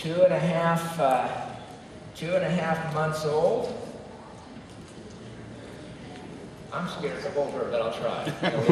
two and a half months old. I'm scared to hold her, but I'll try.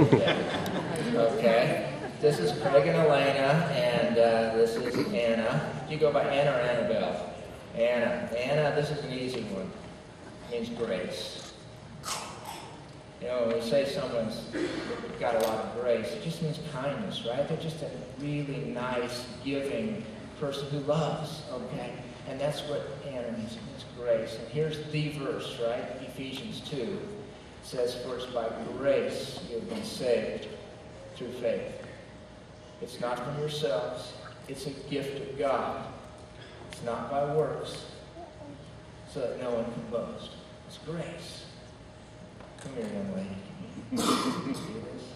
Okay. This is Craig and Elena, and this is Anna. Do you go by Anna or Annabelle? Anna. Anna, this is an easy one. It means grace. You know, when we say someone's got a lot of grace, it just means kindness, right? They're just a really nice, giving person who loves, okay? And that's what Anna means. It means grace. And here's the verse, right? Ephesians 2. It says, "For it's by grace you have been saved through faith." It's not from yourselves. It's a gift of God. It's not by works, so that no one can boast. It's grace. Come here, young lady. Can you see this?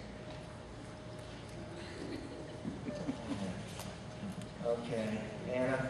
Okay, Anna.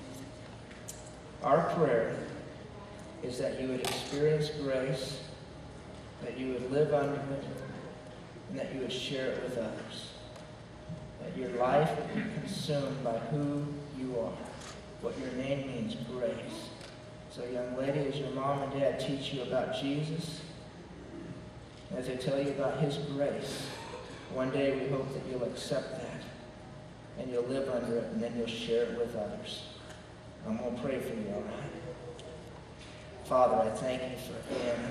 Our prayer is that you would experience grace, that you would live under it, and that you would share it with others. That your life would be consumed by who you are, what your name means, grace. So, young lady, as your mom and dad teach you about Jesus, as they tell you about his grace, one day we hope that you'll accept that, and you'll live under it, and then you'll share it with others. I'm going to pray for you, all right? Father, I thank you for Anna.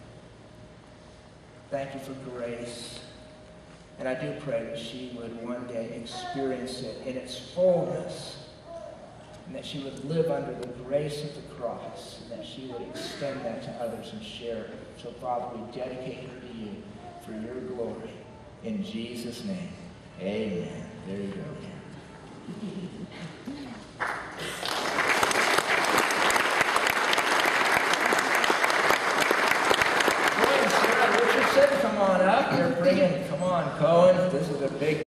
Thank you for grace. And I do pray that she would one day experience it in its fullness, and that she would live under the grace of the cross, and that she would extend that to others and share it. So, Father, we dedicate her to you for your glory. In Jesus' name, amen. There you go. Come on up. You're bringing, come on, Cohen. This is a big